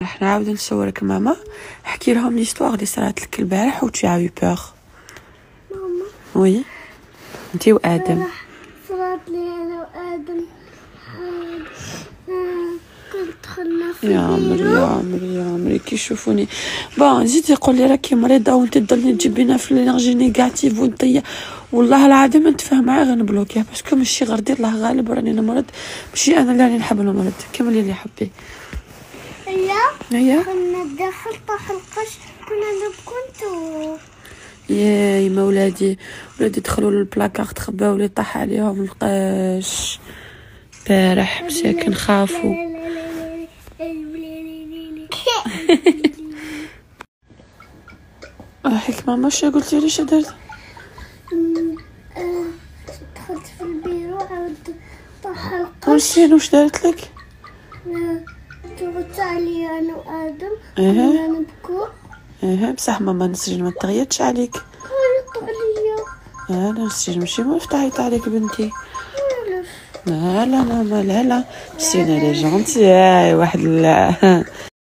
راح نعاود نصورك ماما. احكي لهم ليستوار اللي صرات لك البارح و tu as eu peur. ماما وي انتي وادم. صرات لي انا وادم كنت دخلنا في يا عمري كي يشوفوني بون زيد يقول لي راكي مريضه وانت تضلني تجيبينا في الانرجي نيجاتيف ونطيح. والله العظيم نتفاهم معاه غنبلوكيه باسكو ماشي غير دير الله غالب راني نمرض، ماشي انا اللي راني نحب نمرض. كملي لي حبي. هيا كنا داخل طاح القش كنا نبكنتو يا ولادي دخلوا للبلاكار تخباو لي طاح عليهم القش بارح مساكن خافوا. هيك ماما شنو قلتي لي؟ شنو درت؟ دخلت في البيرو عاود طاح القش. واش دارت لك؟ تغطى علي انا وادم كنا نبكو. بصح ماما نسجن ما تغيرتش عليك. عيط عليا. انا نسجن ماشي موالف تعيط عليك بنتي. لا ماما لا نسينا لي جونتي واحد